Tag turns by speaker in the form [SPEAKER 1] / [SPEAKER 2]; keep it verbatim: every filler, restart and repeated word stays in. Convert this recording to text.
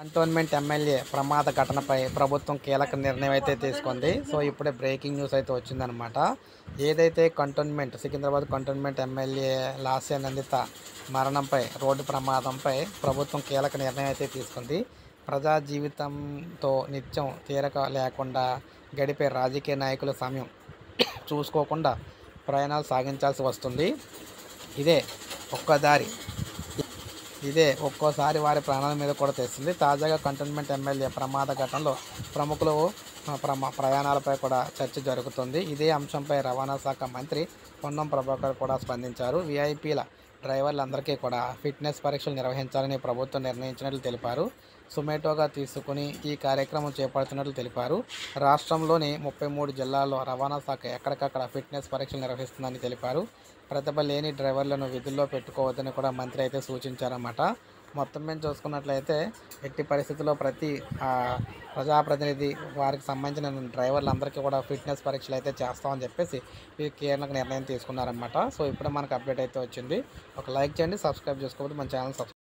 [SPEAKER 1] Cantonment MLA ప్రమాద ఘటనపై ప్రభుత్వం కీలక నిర్ణయం అయితే తీసుకుంది. సో ఇప్పుడే బ్రేకింగ్ న్యూస్ అయితే వచ్చిందనమాట. ఏదైతే cantonment Secunderabad cantonment MLA Lasya Nanditha మరణంపై, రోడ్డు ప్రమాదంపై ప్రభుత్వం కీలక నిర్ణయం అయితే తీసుకుంది. ప్రజా జీవితంతో నిత్యం తీరక లేకుండా గడిపే రాజకీయ నాయకుల సమయం చూసుకోకుండా ప్రయాణాలు సాగించాల్సి వస్తుంది. ఇదే ఒక్కదారి ఇదే ఒక్కోసారి వారి ప్రాణాల మీద కూడా తెస్తుంది. తాజాగా కంటోన్మెంట్ ఎమ్మెల్యే ప్రమాద ఘటనలో ప్రముఖులు ప్రమా ప్రయాణాలపై కూడా చర్చ జరుగుతుంది. ఇదే అంశంపై రవాణా శాఖ మంత్రి పొన్నం ప్రభాకర్ కూడా స్పందించారు. వీఐపీల డ్రైవర్లందరికీ కూడా ఫిట్నెస్ పరీక్షలు నిర్వహించాలని ప్రభుత్వం నిర్ణయించినట్లు తెలిపారు. సుమోటోగా తీసుకుని ఈ కార్యక్రమం చేపడుతున్నట్లు తెలిపారు. రాష్ట్రంలోని ముప్పై మూడు జిల్లాల్లో రవాణా శాఖ ఎక్కడికక్కడ ఫిట్నెస్ పరీక్షలు నిర్వహిస్తుందని తెలిపారు. ప్రతిభ లేని డ్రైవర్లను విధుల్లో పెట్టుకోవద్దని కూడా మంత్రి అయితే సూచించారన్నమాట. మొత్తం మీద చూసుకున్నట్లయితే ఎట్టి పరిస్థితుల్లో ప్రతి ప్రజాప్రతినిధి వారికి సంబంధించిన డ్రైవర్లందరికీ కూడా ఫిట్నెస్ పరీక్షలు అయితే చేస్తామని చెప్పేసి ఈ కీలక నిర్ణయం తీసుకున్నారన్నమాట. సో ఇప్పుడే మనకు అప్డేట్ అయితే వచ్చింది. ఒక లైక్ చేయండి, సబ్స్క్రైబ్ చేసుకోవద్దు, మన ఛానల్ సబ్స్క్రైబ్